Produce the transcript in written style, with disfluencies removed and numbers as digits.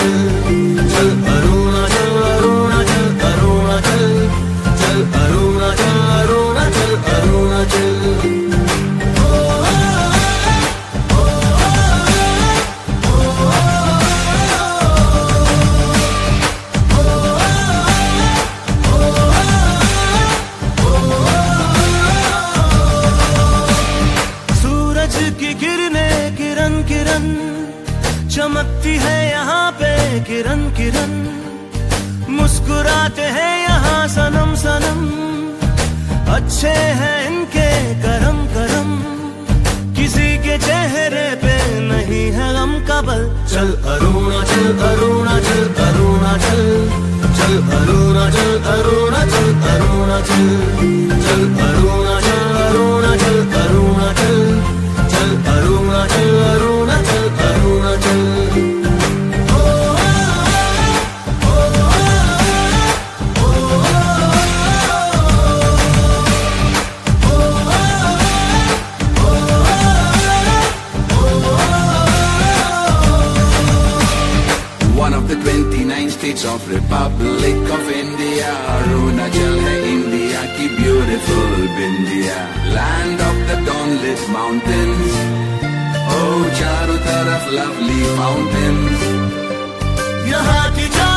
अरुणाचल, चल अरुणाचल अरुणाचल अरुणाचल, चल अरुणाचल अरुणाचल अरुणाचल। सूरज की किरणें किरण किरण चमकती है यहाँ पे किरण किरण, मुस्कुराते हैं यहाँ सनम सनम, अच्छे हैं इनके करम करम, किसी के चेहरे पे नहीं है गम का बल। चल अरुणाचल अरुणाचल अरुणाचल, चल अरुणाचल अरुणाचल अरुणाचल, चल अरुणाचल अरुणाचल अरुणाचल, चल Arunachal Arunachal Arunachal. One of the 29 states of Republic of India, Arunachal hai India ki beautiful Bindia, land of the dawn-lit mountains, oh चारों तरफ lovely fountains, यहाँ की